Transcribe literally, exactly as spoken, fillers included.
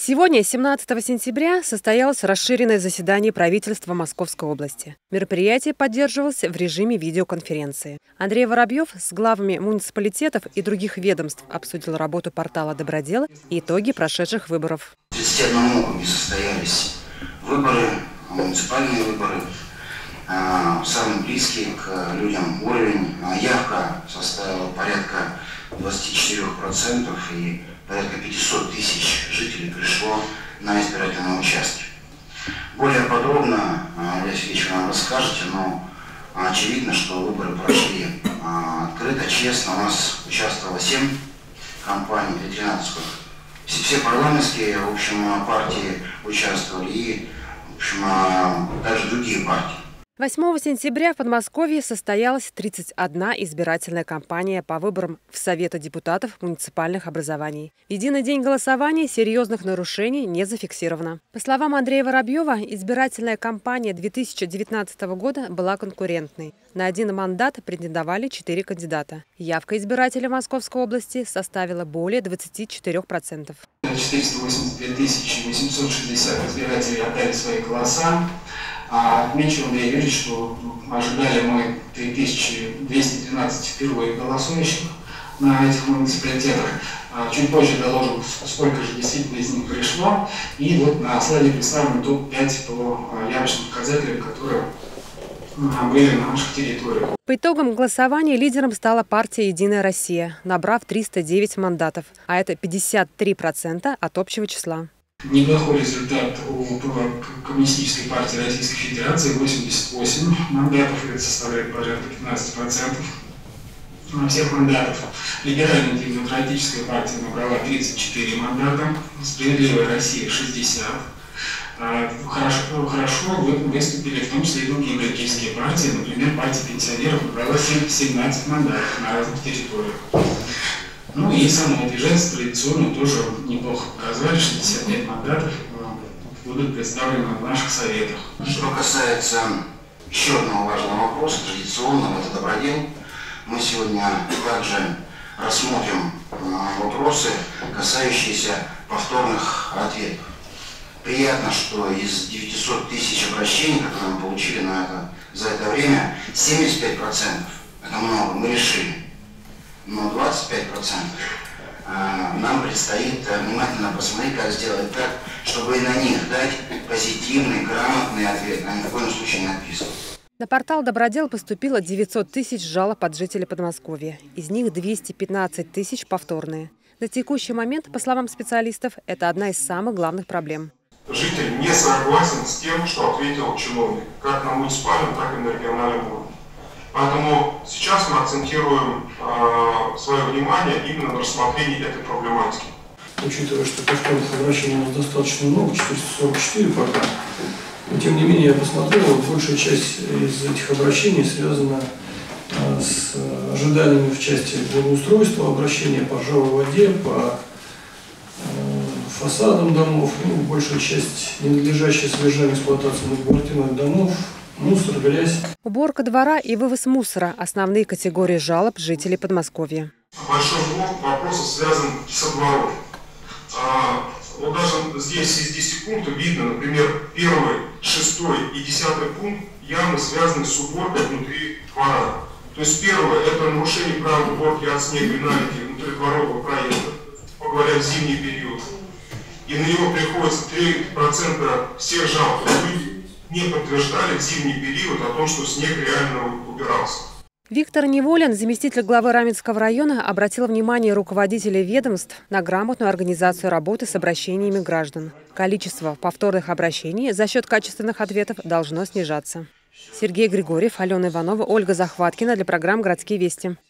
Сегодня, семнадцатого сентября, состоялось расширенное заседание правительства Московской области. Мероприятие поддерживалось в режиме видеоконференции. Андрей Воробьев с главами муниципалитетов и других ведомств обсудил работу портала «Добродел» и итоги прошедших выборов. В тридцати одном округе состоялись выборы, муниципальные выборы, самые близкие к людям уровень. Явка составила порядка двадцати четырёх процентов и порядка пятисот тысяч жителей пришло на избирательные участки. Более подробно Олег Сергеевич вам расскажете, но очевидно, что выборы прошли открыто, честно. У нас участвовало семь компаний, тринадцать. Все парламентские, в общем, партии участвовали и, в общем, также другие партии. восьмого сентября в Подмосковье состоялась тридцать одна избирательная кампания по выборам в Советы депутатов муниципальных образований. В единый день голосования серьезных нарушений не зафиксировано. По словам Андрея Воробьева, избирательная кампания две тысячи девятнадцатого года была конкурентной. На один мандат претендовали четыре кандидата. Явка избирателей Московской области составила более двадцати четырёх процентов. четыреста восемьдесят две тысячи восемьсот шестьдесят избирателей отдали свои голоса. А отмечу, Андрей Юрьевич, что ожидали мы три тысячи двести тринадцать впервые голосующих на этих муниципалитетах. Чуть позже доложу, сколько же действительно из них пришло. И вот на слайде представлен топ пять по явочным показателям, которые были на наших территориях. По итогам голосования лидером стала партия «Единая Россия», набрав триста девять мандатов, а это пятьдесят три процента от общего числа. Неплохой результат у Коммунистической партии Российской Федерации – восемьдесят восемь мандатов, это составляет порядка пятнадцать процентов всех мандатов. Либеральная демократическая партия набрала тридцать четыре мандата, Справедливая Россия – шестьдесят. Хорошо, хорошо выступили в том числе и другие политические партии, например, партия пенсионеров набрала семнадцать мандатов на разных территориях. Ну и самовыдвиженцы традиционно тоже неплохо показали, шестьдесят пять мандатов будут представлены в наших советах. Что касается еще одного важного вопроса, традиционного, это добродел. Мы сегодня также рассмотрим вопросы, касающиеся повторных ответов. Приятно, что из девятисот тысяч обращений, которые мы получили на это, за это время, семьдесят пять процентов, это много, мы решили. Но двадцать пять процентов нам предстоит внимательно посмотреть, как сделать так, чтобы и на них дать позитивный, грамотный ответ, а ни в коем случае не отписывать. На портал «Добродел» поступило девятьсот тысяч жалоб от жителей Подмосковья. Из них двести пятнадцать тысяч повторные. На текущий момент, по словам специалистов, это одна из самых главных проблем. Житель не согласен с тем, что ответил чиновник, как на муниципальном, так и на региональном уровне. Поэтому сейчас мы акцентируем э, свое внимание именно на рассмотрении этой проблематики. Учитывая, что повторных обращений у нас достаточно много, четыреста сорок четыре пока, но тем не менее я посмотрел, большая часть из этих обращений связана э, с ожиданиями в части благоустройства, обращения по ржавой воде, по э, фасадам домов, ну, большая часть ненадлежащая содержанию эксплуатации многоквартирных домов, мусор, грязь. Уборка двора и вывоз мусора – основные категории жалоб жителей Подмосковья. Большой блок вопросов связан со двором. А, вот даже здесь из десяти пунктов видно, например, первый, шестой и десятый пункт явно связаны с уборкой внутри двора. То есть первое – это нарушение правил уборки от снега и наледи внутридворового проезда, говоря, в зимний период. И на него приходится три процента всех жалоб. Люди не подтверждали в зимний период о том, что снег реально убирался. Виктор Неволин, заместитель главы Раменского района, обратил внимание руководителей ведомств на грамотную организацию работы с обращениями граждан. Количество повторных обращений за счет качественных ответов должно снижаться. Сергей Григорьев, Алена Иванова, Ольга Захваткина для программы «Городские вести».